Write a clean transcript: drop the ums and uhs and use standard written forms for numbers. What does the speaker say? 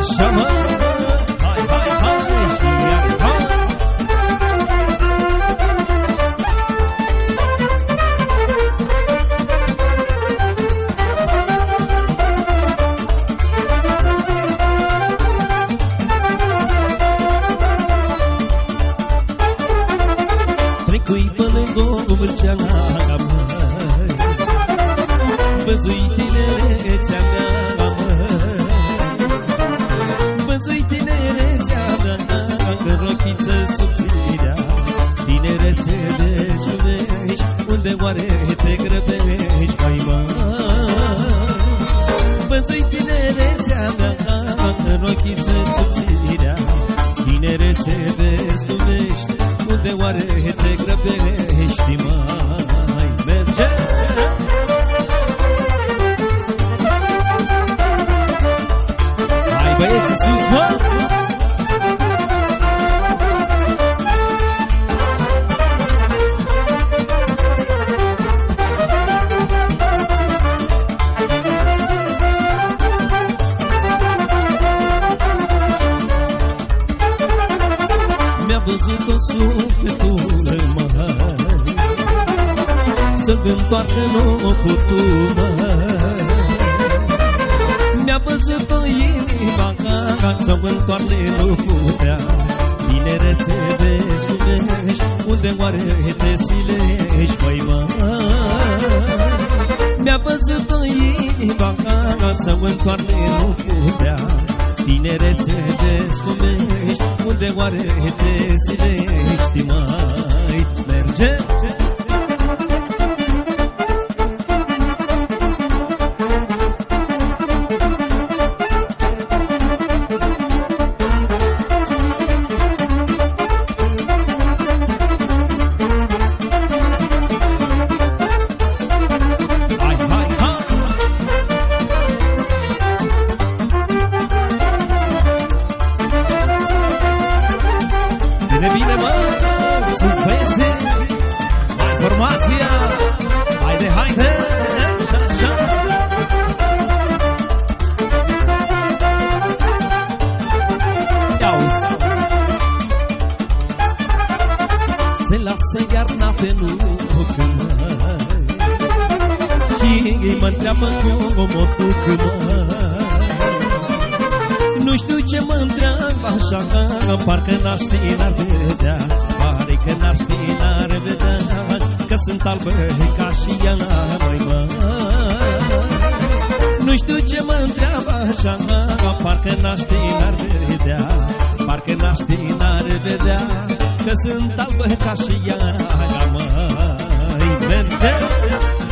Așa mă, hai, hai, hai și iar hai. Trecui pe lângă Vâlceana, măi, văzui tinerețea mea, măi, văzui tinerețea mea, în rochiță subțirea. Tinerețe descunești, unde oare te grăbești, mai măi? Văzui tinerețea mea, în rochiță subțirea. Tinerețe descunești, unde oare te grăbești, mai? Merge! Hai băieții sus, mă! Mi-a văzut-o sufletul, măi, să-mi întoarcă locul, măi. Mi-a văzut-o inima ca să-mi întoarne nu putea. Tinerețe descunești, unde oare te silești, măi, măi? Mi-a văzut-o inima ca să-mi întoarne nu putea. Tinerețe descunești, unde oare te silești, mai? Merge! Hai, hai, hai! Bine, bine, mă, sus băieții, mai formația, haide, haide, așa, așa. Ia-uzi, se lasă iarna pe nuc, măi, și mă-ntreabă cum o duc, măi. Nu știu ce mă întreabă așa, că parcă n-ar ști, n-ar vedea. Pare că n-ar ști, n-ar vedea, că sunt albă ca și ea, măi, mă. Nu știu ce mă întreabă așa, că parcă n-ar ști, n-ar vedea. Parcă n-ar ști, n-ar vedea, că sunt albă ca și ea, măi. Merge!